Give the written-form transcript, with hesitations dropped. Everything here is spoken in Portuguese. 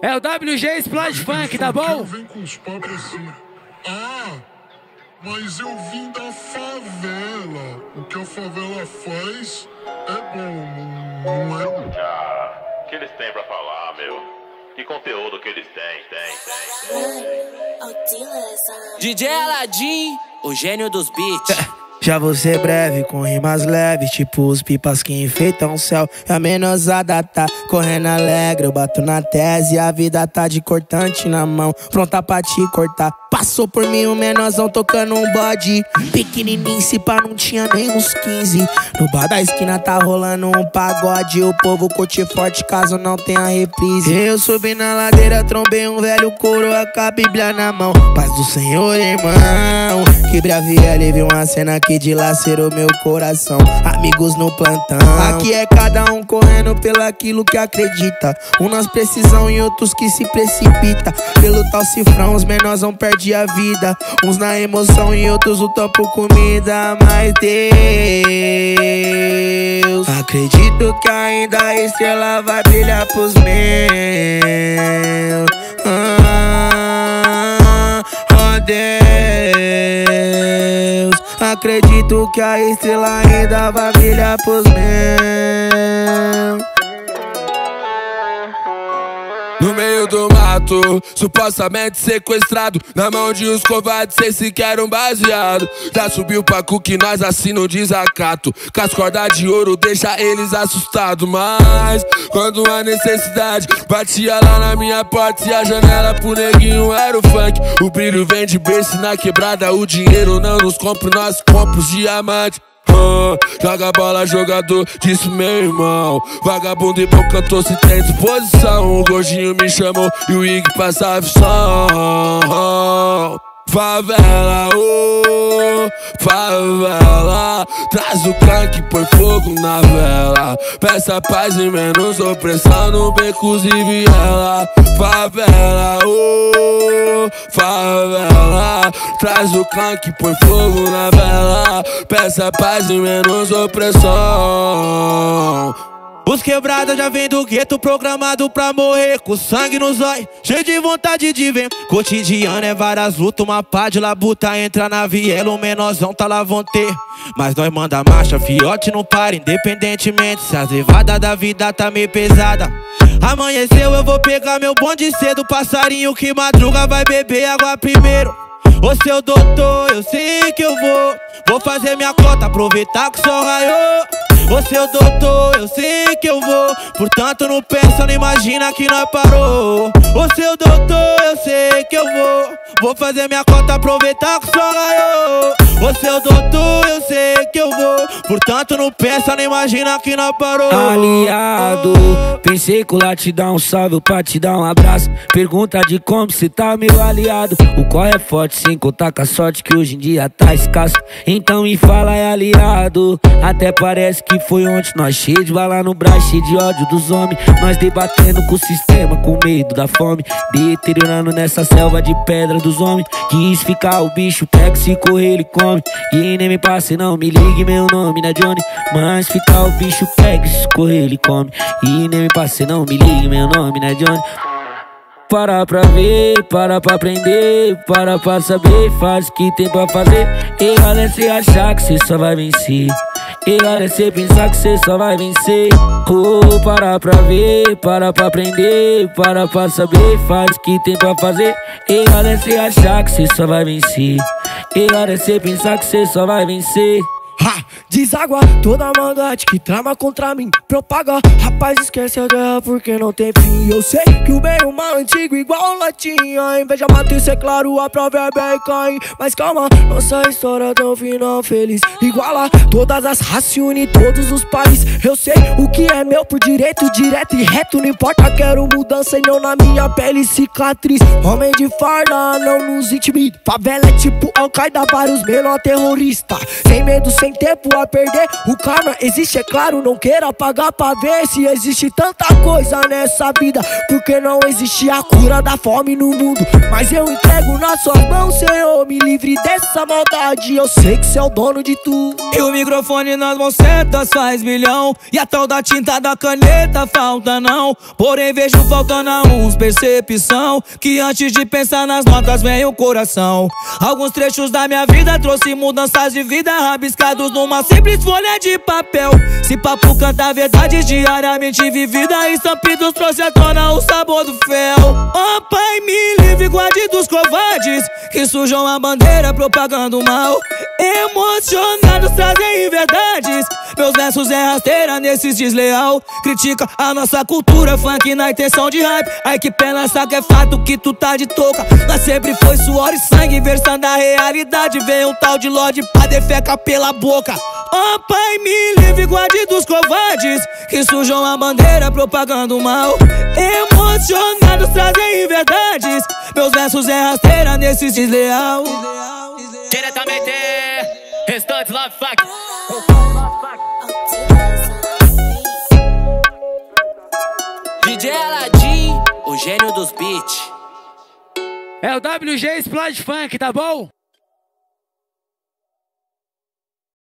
É o WG Splash Funk, tá bom? Vem com os papos assim. Ah, mas eu vim da favela. O que a favela faz é bom, não é? Ah, o que eles têm pra falar, meu? Que conteúdo que eles têm? DJ Aladim, o gênio dos beats. Já vou ser breve, com rimas leves, tipo os pipas que enfeitam o céu. E a menosada tá correndo alegre, eu bato na tese, a vida tá de cortante na mão, pronta pra te cortar. Passou por mim um menorzão tocando um bode, pequenininho, se pá não tinha nem uns 15. No bar da esquina tá rolando um pagode, o povo curte forte caso não tenha reprise. Eu subi na ladeira, trombei um velho coroa com a bíblia na mão. Paz do Senhor, irmão. Quebrei a viela e vi uma cena que dilacerou meu coração. Amigos no plantão, aqui é cada um correndo pelo aquilo que acredita. Um nas precisão e outros que se precipita. Pelo tal cifrão os menorzão perdem a vida, uns na emoção e outros lutam por comida. Mas Deus, acredito que ainda a estrela vai brilhar pros meus. Oh Deus, acredito que a estrela ainda vai brilhar pros meus. No meio do mato, supostamente sequestrado, na mão de uns covardes, cês sequer um baseado. Já subiu pra cu que nós assina o desacato, com as cordas de ouro deixa eles assustados. Mas quando a necessidade batia lá na minha porta e a janela pro neguinho era o funk, o brilho vem de berço na quebrada, o dinheiro não nos compra, nós compra os diamantes. Joga bola, jogador, disse meu irmão. Vagabundo e bom cantor se tem disposição. O Gordinho me chamou e o Ig passa a visão. Favela, oh, favela, traz o crank, põe fogo na vela. Peça paz e menos opressão no becos e viela. Favela, oh, favela, traz o crank, põe fogo na vela. Peça paz e menos opressão. Os quebrados já vem do gueto, programado pra morrer, com sangue nos olhos, cheio de vontade de ver. Cotidiano é várias lutas, uma pá de labuta. Entra na viela, o menorzão tá lá vão ter. Mas nós manda marcha, fiote não para, independentemente se as levadas da vida tá meio pesada. Amanheceu, eu vou pegar meu bonde cedo, passarinho que madruga vai beber água primeiro. Ô seu doutor, eu sei que eu vou fazer minha cota, aproveitar que o sol raiou. Ô seu doutor, eu sei que eu vou, portanto não pensa, não imagina que nós parou. Ô seu doutor, eu sei que eu vou fazer minha cota, aproveitar que o sol raiou. Ô seu doutor, eu sei que eu vou, portanto não pensa, não imagina que nós parou. Aliado, pensei colar te dar um salve pra te dar um abraço. Pergunta de como cê tá, meu aliado. O qual é forte sem contar com a sorte que hoje em dia tá escasso. Então me fala, é aliado. Até parece que foi ontem, nós cheio de bala no braço, cheio de ódio dos homens. Nós debatendo com o sistema, com medo da fome, deteriorando nessa selva de pedra dos homens. Quis ficar o bicho, pega se correr ele come. E nem me passe não, me ligue, meu nome não é Johnny. Mas ficar o bicho, pega se correr ele come. E nem me passe não, me ligue, meu nome não é Johnny. Para pra ver, para pra aprender, para pra saber, faz o que tem pra fazer. Errado é cê achar que cê só vai vencer, errado é cê pensar que cê só vai vencer. Oh, para pra ver, para pra aprender, para pra saber, faz o que tem pra fazer. Errado é cê achar que cê só vai vencer, errado é cê pensar que cê só vai vencer. Deságua toda a maldade que trama contra mim, propaga. Rapaz, esquece a guerra porque não tem fim. Eu sei que o bem e o mal é antigo igual latinha. Inveja mata, isso é claro, a provérbio é Caim. Mas calma, nossa história tem um final feliz. Iguala todas as raças e une todos os países. Eu sei o que é meu por direito, direto e reto. Não importa, quero mudança e não na minha pele cicatriz. Homem de farda não nos intimida. Favela é tipo Al-Qaeda, vários menor terrorista. Sem medo, sem tem tempo a perder. O karma existe, é claro, não queira pagar pra ver. Se existe tanta coisa nessa vida, porque não existe a cura da fome no mundo. Mas eu entrego nas suas mãos, Senhor, me livre dessa maldade. Eu sei que cê é o dono de tudo. E o microfone nas mãos certas faz milhão, e a tal da tinta da caneta falta não. Porém vejo faltando a uns percepção, que antes de pensar nas notas vem o coração. Alguns trechos da minha vida trouxe mudanças de vida, rabiscados numa simples folha de papel. Se papo canta verdades diariamente vivida, estampidos trouxe à tona o sabor do fel. Oh Pai, me livre, guarde dos covardes que sujam a bandeira propagando o mal. Emocionados trazem verdades, meus versos é rasteira nesses desleal. Critica a nossa cultura funk na intenção de hype. Ai que pena, saca é fato que tu tá de touca. Mas sempre foi suor e sangue, versando a realidade. Vem um tal de Lorde pra defecar pela boca. Oh Pai, me livre, guarde dos covardes que sujam a bandeira propagando o mal. Emocionados trazem verdades, meus versos é rasteira nesses desleal. Diretamente, Restantes Love Fuck. DJ Aladdin, o gênio dos beats. É o WG Splash Funk, tá bom?